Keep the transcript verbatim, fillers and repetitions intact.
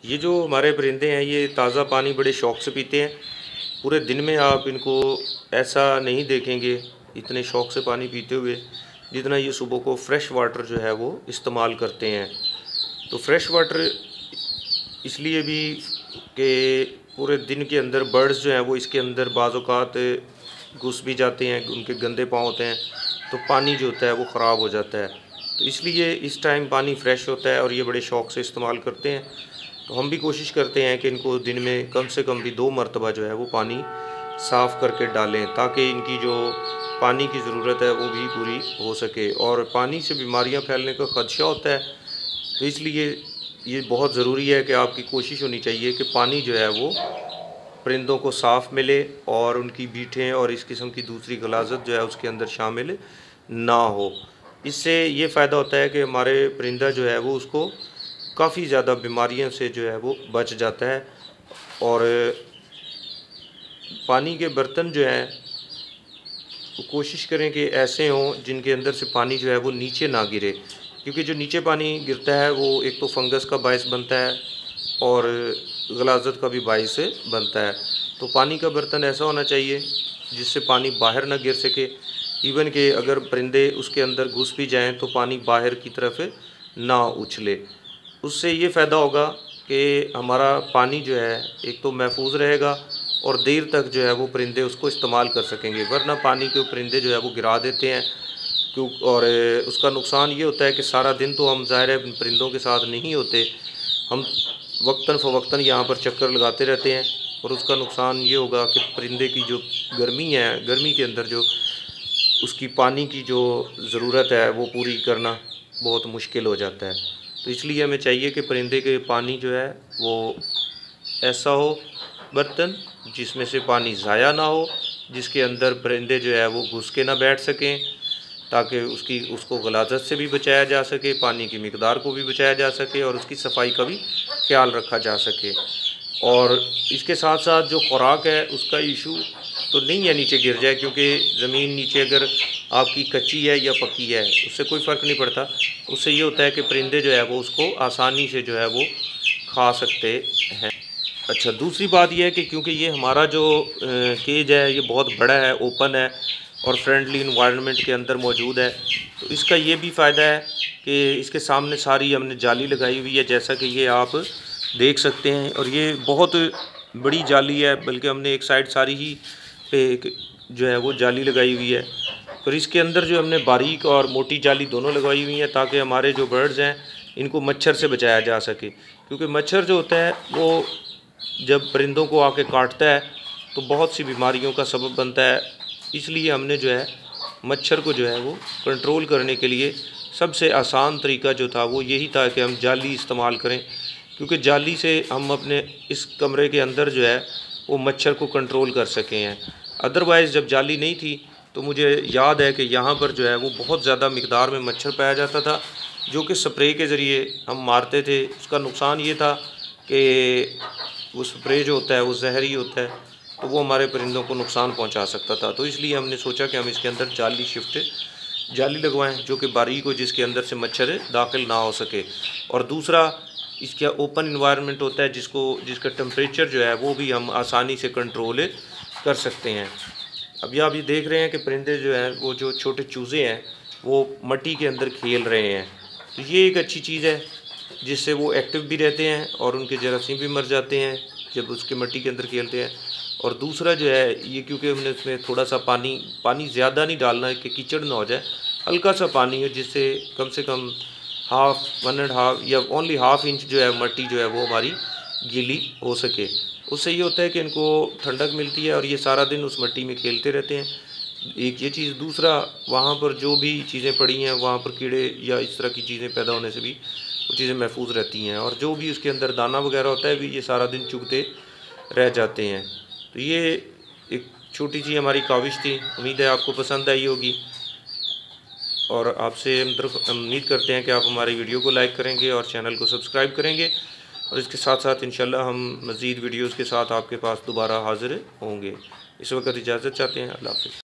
ये जो हमारे परिंदे हैं ये ताज़ा पानी बड़े शौक़ से पीते हैं। पूरे दिन में आप इनको ऐसा नहीं देखेंगे इतने शौक़ से पानी पीते हुए जितना ये सुबह को फ्रेश वाटर जो है वो इस्तेमाल करते हैं। तो फ्रेश वाटर इसलिए भी कि पूरे दिन के अंदर बर्ड्स जो हैं वो इसके अंदर बाज़ औक़ात घुस भी जाते हैं, उनके गंदे पाँव होते हैं, तो पानी जो होता है वो ख़राब हो जाता है। तो इसलिए इस टाइम पानी फ्रेश होता है और ये बड़े शौक़ से इस्तेमाल करते हैं। तो हम भी कोशिश करते हैं कि इनको दिन में कम से कम भी दो मरतबा जो है वो पानी साफ़ करके डालें, ताकि इनकी जो पानी की ज़रूरत है वो भी पूरी हो सके। और पानी से बीमारियां फैलने का ख़दशा होता है, तो इसलिए ये बहुत ज़रूरी है कि आपकी कोशिश होनी चाहिए कि पानी जो है वो परिंदों को साफ़ मिले और उनकी बीठें और इस किस्म की दूसरी गलाज़त जो है उसके अंदर शामिल ना हो। इससे ये फ़ायदा होता है कि हमारे परिंदा जो है वो उसको काफ़ी ज़्यादा बीमारियों से जो है वो बच जाता है। और पानी के बर्तन जो हैं तो कोशिश करें कि ऐसे हों जिनके अंदर से पानी जो है वो नीचे ना गिरे, क्योंकि जो नीचे पानी गिरता है वो एक तो फंगस का बायस बनता है और गलाज़त का भी बायस बनता है। तो पानी का बर्तन ऐसा होना चाहिए जिससे पानी बाहर ना गिर सके। इवन कि अगर परिंदे उसके अंदर घुस भी जाएं तो पानी बाहर की तरफ ना उछले। उससे ये फ़ायदा होगा कि हमारा पानी जो है एक तो महफूज रहेगा और देर तक जो है वो परिंदे उसको इस्तेमाल कर सकेंगे। वरना पानी के परिंदे जो है वो गिरा देते हैं क्यों, और उसका नुकसान ये होता है कि सारा दिन तो हम ज़ाहिर है परिंदों के साथ नहीं होते, हम वक्तन फ़वक्तन यहाँ पर चक्कर लगाते रहते हैं। और उसका नुकसान ये होगा कि परिंदे की जो गर्मी है, गर्मी के अंदर जो उसकी पानी की जो ज़रूरत है वो पूरी करना बहुत मुश्किल हो जाता है। तो इसलिए हमें चाहिए कि परिंदे के पानी जो है वो ऐसा हो बर्तन जिसमें से पानी ज़ाया ना हो, जिसके अंदर परिंदे जो है वो घुस के ना बैठ सकें, ताकि उसकी उसको गलाज़त से भी बचाया जा सके, पानी की मिकदार को भी बचाया जा सके और उसकी सफाई का भी ख्याल रखा जा सके। और इसके साथ साथ जो खुराक है उसका इशू तो नहीं है नीचे गिर जाए, क्योंकि ज़मीन नीचे अगर आपकी कच्ची है या पक्की है उससे कोई फ़र्क नहीं पड़ता। उससे ये होता है कि परिंदे जो है वो उसको आसानी से जो है वो खा सकते हैं। अच्छा, दूसरी बात यह है कि क्योंकि ये हमारा जो केज है ये बहुत बड़ा है, ओपन है और फ्रेंडली इन्वायरमेंट के अंदर मौजूद है, तो इसका ये भी फ़ायदा है कि इसके सामने सारी हमने जाली लगाई हुई है, जैसा कि ये आप देख सकते हैं। और ये बहुत बड़ी जाली है, बल्कि हमने एक साइड सारी ही पे जो है वो जाली लगाई हुई है। और इसके अंदर जो हमने बारीक और मोटी जाली दोनों लगाई हुई हैं, ताकि हमारे जो बर्ड्स हैं इनको मच्छर से बचाया जा सके। क्योंकि मच्छर जो होता है वो जब परिंदों को आके काटता है तो बहुत सी बीमारियों का सबब बनता है। इसलिए हमने जो है मच्छर को जो है वो कंट्रोल करने के लिए सबसे आसान तरीका जो था वो यही था कि हम जाली इस्तेमाल करें, क्योंकि जाली से हम अपने इस कमरे के अंदर जो है वो मच्छर को कंट्रोल कर सके हैं। अदरवाइज़ जब जाली नहीं थी तो मुझे याद है कि यहाँ पर जो है वो बहुत ज़्यादा मिकदार में मच्छर पाया जाता था, जो कि स्प्रे के ज़रिए हम मारते थे। उसका नुकसान ये था कि वो स्प्रे जो होता है वो जहरी होता है, तो वो हमारे परिंदों को नुकसान पहुंचा सकता था। तो इसलिए हमने सोचा कि हम इसके अंदर जाली शिफ्ट जाली लगवाएं जो कि बारीक हो, जिसके अंदर से मच्छर दाखिल ना हो सके। और दूसरा, इसका ओपन इन्वायरमेंट होता है जिसको जिसका टेम्परेचर जो है वो भी हम आसानी से कंट्रोल कर सकते हैं। अभी आप ये देख रहे हैं कि परिंदे जो हैं वो जो छोटे चूज़े हैं वो मट्टी के अंदर खेल रहे हैं, तो ये एक अच्छी चीज़ है जिससे वो एक्टिव भी रहते हैं और उनके जरासीम भी मर जाते हैं जब उसके मट्टी के अंदर खेलते हैं। और दूसरा जो है ये, क्योंकि हमने उसमें थोड़ा सा पानी पानी ज़्यादा नहीं डालना है कि कीचड़ ना हो जाए, हल्का सा पानी है जिससे कम से कम हाफ़ वन एंड हाफ़ या ओनली हाफ़ इंच जो है मट्टी जो है वो हमारी गीली हो सके। उससे ये होता है कि इनको ठंडक मिलती है और ये सारा दिन उस मिट्टी में खेलते रहते हैं। एक ये चीज़, दूसरा वहाँ पर जो भी चीज़ें पड़ी हैं वहाँ पर कीड़े या इस तरह की चीज़ें पैदा होने से भी वो चीज़ें महफूज रहती हैं, और जो भी उसके अंदर दाना वगैरह होता है भी ये सारा दिन चुगते रह जाते हैं। तो ये एक छोटी सी हमारी काविश थी, उम्मीद है आपको पसंद आई होगी। और आपसे हम उम्मीद करते हैं कि आप हमारी वीडियो को लाइक करेंगे और चैनल को सब्सक्राइब करेंगे। और इसके साथ साथ इंशाल्लाह हम मज़ीद वीडियोज़ के साथ आपके पास दोबारा हाज़िर होंगे। इस वक्त इजाज़त चाहते हैं। अल्लाह हाफ़िज़।